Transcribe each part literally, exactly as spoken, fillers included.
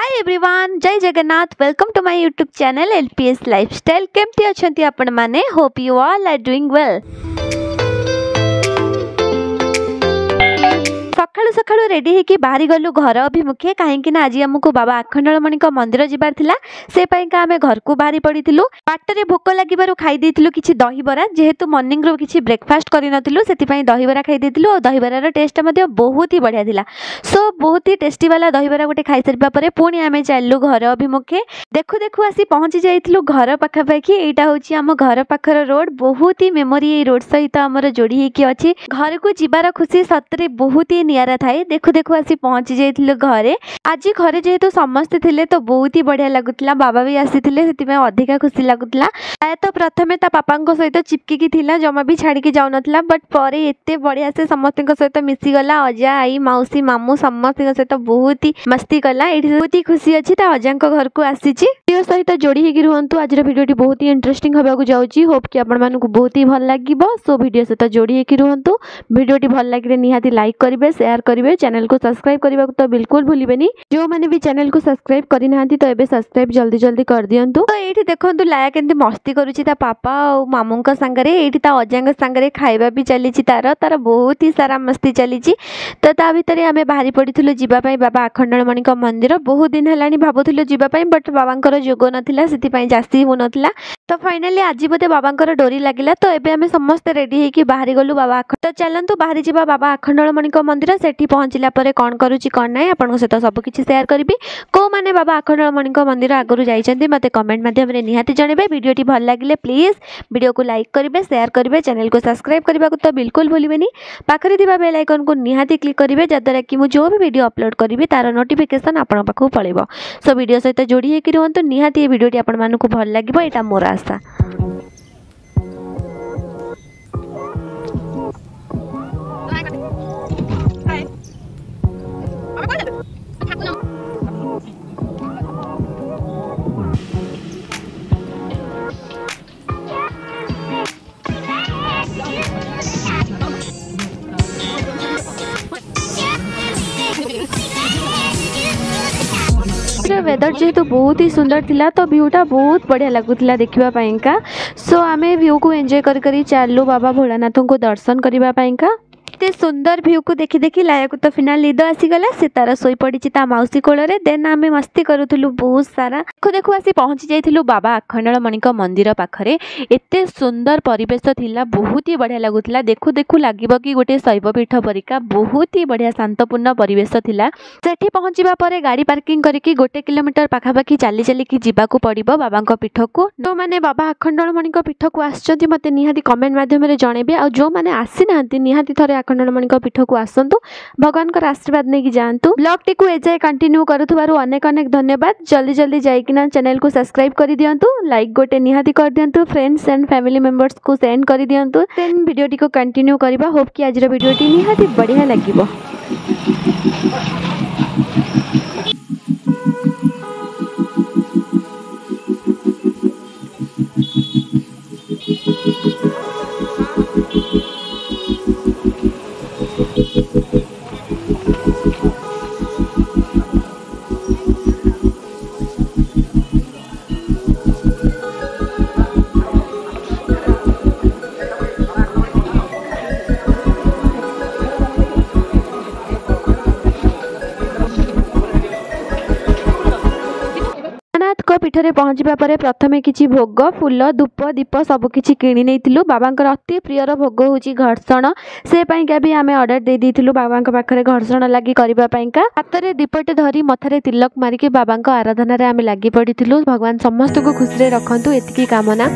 हाय everyone, जय Jagannath. Welcome to my YouTube channel LPS lifestyle. केमती अछंती आपण माने? Hope you all are doing well. सकाळु सकाळु रेडी होकर बाहरी गलु घर अभिमुखे कहीं आज आमको बाबा आखंडलमणि मंदिर जबार थिला। से पाइका आमे घर को बाहरी पड़िथिलु। बाटरे भोक लागिबारु खाई देथिलु किछि दहीबरा। जेहेतु मॉर्निंग रो किछि ब्रेकफास्ट करि नथिलु सेति पई दहीबरा खाई देथिलु। और दहीबरा रो टेस्ट मध्ये बहुत ही बढ़िया थिला। सो बहुत ही टेस्टी वाला दहीबरा गोटे खाई सरबा परे पुणी आमे चालु घर अभिमुखे। देखु देखु आसी पहुंची जाइथिलु घर पाखा पाखी। एटा होछि आम घर पाखर रोड। बहुत ही मेमोरी ए रोड सहित हमर जोड़ी हेकी अछि। घर को जिबार खुशी सतरे बहुत ही नियारा थाए। देखु देखु आसी पहुंची जाइथिलु घरे। आज घरे जेहेतु समस्ते थिले तो बहुत ही बढ़िया लागुतला। बाबा भी आसीथिले सेति अधिका खुशी लागुतला। आया तो प्रथमे ता पापा सहित चिपकी की थिला, जमा भी छाड़ी की जाउ नथला। बट परे एते बढ़िया से समस्त सहित मिसी गला। अजा आई माउसी मामू समस्त सहित बहुत ही मस्ती कला। एठी बहुत ही खुशी अछि ता अजा घर को आसीची। वीडियो सहित जोड़ी हेकी रुहंतु। आज वीडियोटी बहुत ही इंटरेस्टिंग होबाकू जाउची। होप कि आपण मानकू बहुत ही भल लागिबो। सो वीडियो सहित जोड़ी हेकी रुहंतु। वीडियोटी भल लागिले निहाती लाइक करिवे, शेयर करिवे, चैनल को सब्सक्राइब करने को तो बिल्कुल भूलिबेनी। जो माने भी चैनल को सब्सक्राइब करि नाहंती तो एबे सब्सक्राइब जल्दी जल्दी कर दियंतु। तो एठी देखंतु लाया केंती मस्ती करूची ता पापा और मामू का संगरे। एठी ता अजांग संगरे खाइबा भी चलीची। तार तार बहुत ही सारा मस्ती चलीची। तो ता भितरे आमे बाहरी पड़िथिलु जिबा पई बाबा आखंडलमणि का मंदिर। बहुत दिन हेलानी भाबुथिलु जिबा पई, बट बाबांकर जोग नथिला, सेति पई जासी हो नथिला। तो फाइनली आज बोधे बाबांकर डोरी लागिला। तो एबे आमे समस्त रेडी हेकी बाहरी गलु बाबा। तो चलंतु बाहरी जिबा बाबा आखंडलमणि का मंदिर। सेठी पहुंचला परे कोन करूची कोन नै आपन सहित सब किछि शेयर करबी। को माने बाबा आखंडलमणि का मंदिर आगरु जाइछन्ती मते कमेंट माध्यम रे निहाती जणेबे। वीडियोटी भल लागिले प्लीज वीडियो को लाइक करिवे, शेयर करिवे, चैनल को सब्सक्राइब करबा को तो बिल्कुल भूलिबेनी। पाखरे दिबा बेल आइकन को निहाती क्लिक करिवे जदरा कि मु जो भी वीडियो अपलोड करबी तार नोटिफिकेशन आपन पाखु पळेबो। सो वीडियो सहित जोड़ी हेकि रहंतु। निहाती ए वीडियोटी आपन मानकु भल लागिबो एटा मोर आशा। वेदर जेहेतु बहुत ही सुंदर थिला तो व्यूटा बहुत बढ़िया लगुला देखिबा पाइंका। सो आमे व्यू को एंजॉय करी करी चालू बाबा भोलानाथ को दर्शन करिबा पाइंका। एते सुंदर व्यू को देखि देखि लाया को तो फिनाल निद आसीगला। से तार सोई पड़ी ता मौसी कोଳରେ। देन आमे मस्ती करूथुलु बहुत सारा। देखो देखो आसी पहुंची जाइथिलु बाबा आखंडलमणि का मंदिर पाखरे। एते सुंदर परिवेश थिला, बहुत ही बढ़िया लागुतला। देखु देखु लागिबो कि गोटे शैव पीठ परिका। बहुत ही बढ़िया शांतपूर्ण परिवेश थिला। सेठी पहुंचीबा परे गाड़ी पार्किंग करके गोटे किलोमीटर पाखापाखी चली चली की जीवाकू पड़िबो बाबा पीठ को। जो माने बाबा आखंडलमणि पीठ को आछंती मते निहाती कमेंट माध्यम रे जणेबे। आ जो माने आसी नाहंती निहाती थरे आखंडलमणि पीठ को आसंतु। भगवान का आशीर्वाद नहीं जातु। ब्लॉग टी को एजाय कंटिन्यू करुथबारु अनेक अनेक धन्यवाद। जल्दी जल्दी जाइकिना चैनल को सब्सक्राइब कर दियंतु, लाइक गोटे निहाती कर दियंतु, फ्रेंड्स एंड फैमिली मेंबर्स को सेंड कर दियंतु। देन वीडियो टी को कंटिन्यू करबा। होप कि आज रो वीडियो टी निहाती बढ़िया लागिबो। पीठरे पहुँचवा पर प्रथमे किछि भोग फूल धूप दीप सब किछि किणी नेइतिलु। बाबांकर अति प्रियर भोग होछि घर्षण। से पाइका भी आमे ऑर्डर दे देइतिलु बाबांक पाखरे घर्षण लागि करिबा पाइका। हातरे दीपटे धरी मथरे तिलक मारिके बाबांक आराधना रे आमे लागि पडितिलु। भगवान समस्त को खुशी रे रखंतु एतिकी कामना।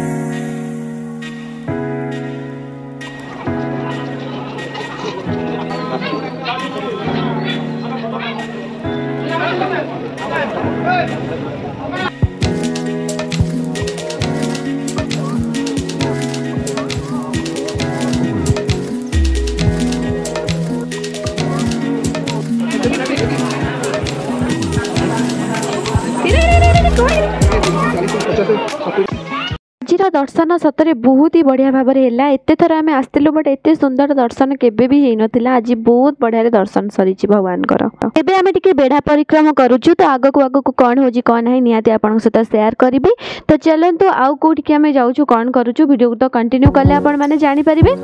ମନ୍ଦିର ଦର୍ଶନ ସତରେ ବହୁତ ହି ବଢ଼ିଆ ଭାବରେ ହେଲା। ଏତେ ଥର ଆମେ ଆସିଥିଲୁ ବଟ୍ ଏତେ ସୁନ୍ଦର ଦର୍ଶନ କେବେ ବି ହେଇନଥିଲା। ଆଜି ବହୁତ ବଢ଼ିଆରେ ଦର୍ଶନ ସରିଛି ଭଗବାନଙ୍କର। ଏବେ ଆମେ ଟିକେ ବେଢ଼ା ପରିକ୍ରମା କରୁଛୁ, ତ ଆଗକୁ ଆଗକୁ କ'ଣ ହେଉଛି କ'ଣ ନାହିଁ ନିହାତି ଆପଣଙ୍କ ସହିତ ସେୟାର କରିବି। ତ ଚାଲନ୍ତୁ ଆଉ କେଉଁଠିକି ଆମେ ଯାଉଛୁ କ'ଣ କରୁଛୁ ଭିଡ଼ିଓକୁ ତ କଣ୍ଟିନ୍ୟୁ କଲେ ଆପଣମାନେ ଜାଣିପାରିବେ।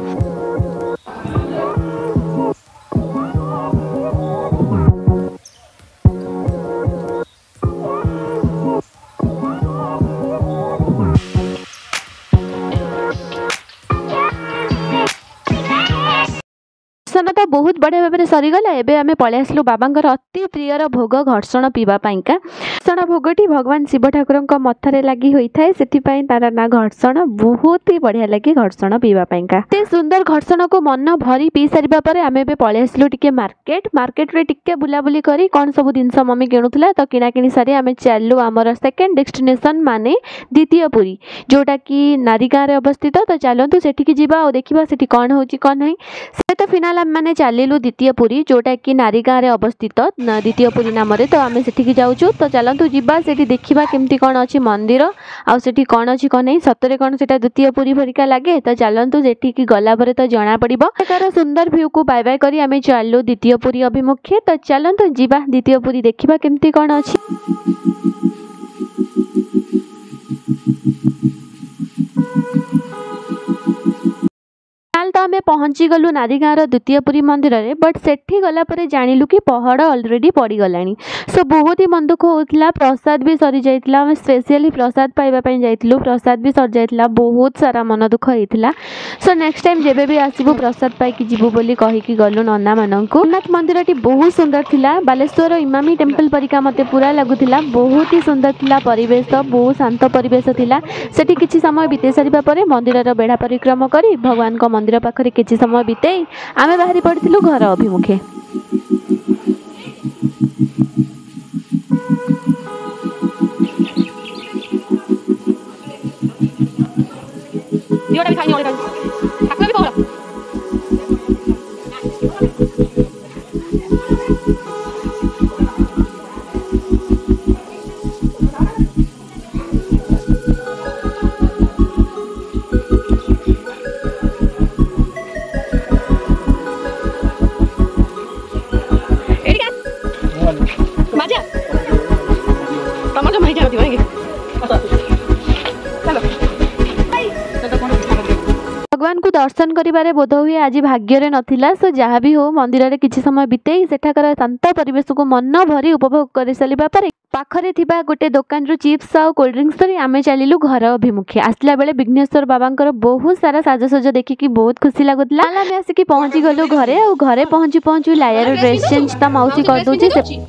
दर्शन तो बहुत बढ़िया भाव में सरीगला। एबे आमे पळे आसलु बाबांकर अति प्रियर भोग घर्षण पीवा पाइका। घर्षण भोगटी भगवान शिव ठाकुर मथरे लगी होई थाए, सेति पई तार ना घर्षण। बहुत ही बढ़िया लगे घर्षण पीवा पाइका। ते सुंदर घर्षण को मन भरी पी सारिबा परे आमे एबे पळे आसलु टिके मार्केट। मार्केट रे टिके बुला बुली करी कोन सब जिंस मम्मी किणुथला तो किना किनी सारी आमे चालु आमर सेकंड डेस्टिनेशन माने द्वितीय पुरी, जोटा कि नारीगाँ रे अवस्थित। तो चलतु सेठी जीवा और देखिबा सेठी कोन होची कोन नाही। से तो फिनाल मैंने चलिलु द्वितीय पुरी, जोटा कि नारीगाँ रे अवस्थित द्वितीय पुरी नाम। तो आम से जाऊँ, तो चलतु जीवा से देखा केमती कौन अच्छी मंदिर आउ से कौन अच्छी कौन नहीं सतरे कौन से द्वितीय पुरी भरिका लगे। तो चलतु से गलापर तो जना पड़ो तार सुंदर भ्यू को बाय बाय करी आम चलू द्वितीय पुरी अभिमुखे। तो चलतु जीवा द्वितीय पुरी देखा केमती कौन अच्छी। तो आम पहुँची गलु नारीगाँ द्वितीय पुरी मंदिर रे, बट सेठी गला परे जानिलु कि पहाड़ ऑलरेडी पड़गलानी। सो बहुत ही मन दुख होता। प्रसाद भी सरी जाइतिला। आम स्पेशली प्रसाद पाइबा पई जाइतिलु, प्रसाद भी सरी जाइतिला। बहुत सारा मन दुख होइतिला। सो नेक्स्ट टाइम जेबे भी आसीबु प्रसाद पाइकी जीवु बोली कहिकी गलु नन्ना माननकु। जगन्नाथ मंदिरटी बहुत सुंदर थिला। बालेश्वर इमामी टेम्पल परिका मते पूरा लागुथिला। बहुत ही सुंदर थिला परिवेश, बहुत शांत परिवेश थिला। सेठी किछि समय बिते सारिबा परे मंदिरर बेढ़ा परिक्रमा करी भगवान को मंदिर पाखरे किछि समय बितेई आमे बाहरी पड़िथिलु घर अभिमुखे। दियोटा भी खाइनी ओले ठाकुर भी कहला भगवान को दर्शन करिबारे बोध हुए आज भाग्य रे नथिला। सो जहाँ भी हो मंदिर रे किछि समय बितेई सेठाकर शांत परिवेश को मन भरी उपभोग कर सारिबा परे पाखरे थिबा गोटे दुकान रु चिप्स आ कोल्ड ड्रिंक्स धरी आमे चलिलु घर अभिमुखे। आसला बेले विघ्नेश्वर बाबांकर बहुत सारा साजसज देखिकी बहुत खुशी लागुतला। आमे आसिकी पहुंची गलु घरे और घरे पहुंची पहुंची लायर ड्रेस चेंज ता मौसी कर दोची से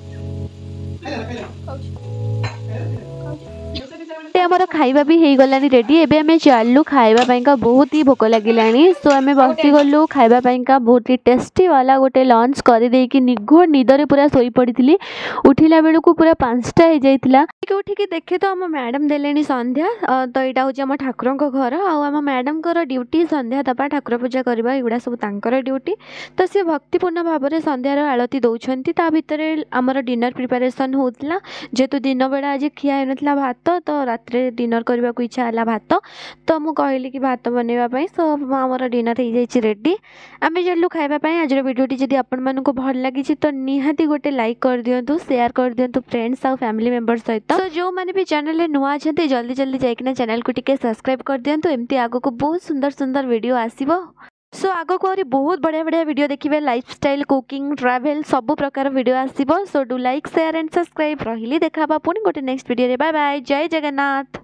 आमर खाइबा भी हो गलानी रेडी। एबे आमे चालू खाइबा पाइका बहुत ही भोक लागिलानी। सो आमे बसी गलु खाइबा पाइका बहुत ही टेस्टी वाला गोटे लंच कर देकी निघोड़ निदरे पूरा सोई पड़ी। उठिला बेलू को पूरा पांचटा हो जाइतिला। उठिकी देखे तो आम मैडम देलेनी संध्या। तो यहाँ हूँ आम ठाकुर घर आम मैडम ड्यूटी संध्या दबा ठाकुर पूजा करवा एगुड़ा सब तांकर ड्यूटी। तो सी भक्तिपूर्ण भाव में संध्यार आलती दौरान ता भितर आमर डिनर प्रिपेरेसन होता। जेहेतु दिन बेला आज खिया होता भात, तो रात डिनर करने को इच्छा है भात। तो मुझे कहली कि भात बनवाई। सो आमर डिनर हो जाए रेडी। आम चलू खाइबापी। आज भिडियोटी जदि आपण मानक भल लगी तो निहाती गोटे लाइक कर दिंतु, शेयर कर दिंतु फ्रेंड्स और फैमिली मेंबर सहित। तो जो मैंने भी चैनल नुआ अच्छा जल्दी जल्दी जाइकिना चैनल को टिके सब्सक्राइब कर दिंतु। एमती आगो को बहुत सुंदर सुंदर वीडियो आसीबो। सो आगो को बहुत बढ़िया बढ़िया वीडियो देखिए। लाइफस्टाइल, कुकिंग, ट्रैवल सब प्रकार वीडियो आसीबो। So do like share and subscribe. रही देखा पुणी गोटे नेक्स्ट वीडियो रे। Bye bye. जय जगन्नाथ।